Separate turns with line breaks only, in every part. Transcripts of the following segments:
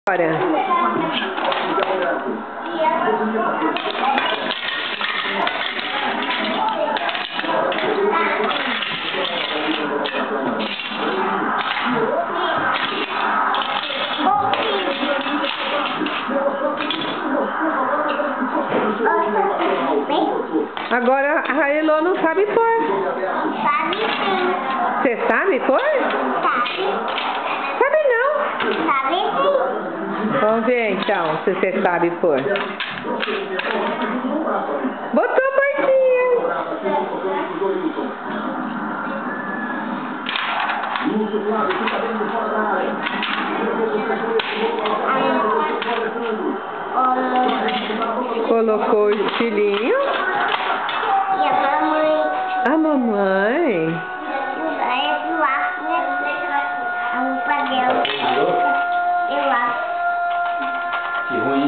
Agora.
Agora a Raelô não sabe pôr.
Sabe sim.
Você sabe pôr?
Sabe.
Sabe não.
Sabe sim.
Vamos ver então se você sabe pôr. Botou a portinha. Colocou o estilinho.
E a mamãe.
A mamãe.
É do arco, né? A roupa dela. Eu acho.
Que ruim.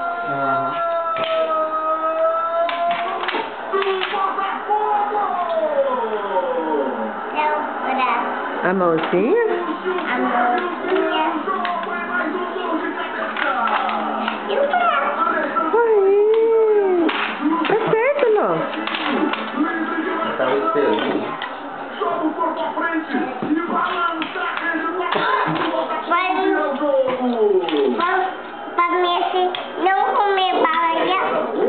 É o braço.
A mãozinha?
A mãozinha. E o braço.
Aí. Tá certo, Lô.
Tava esperando.
Para mim, se não comer bala,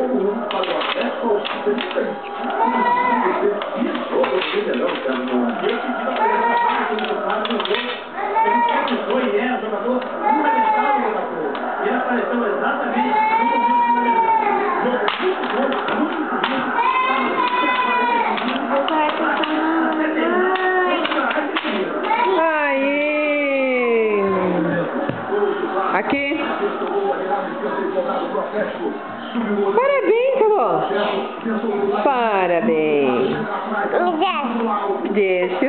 Aí. Aqui. Parabéns, Lô. Parabéns.
me desce.
Desce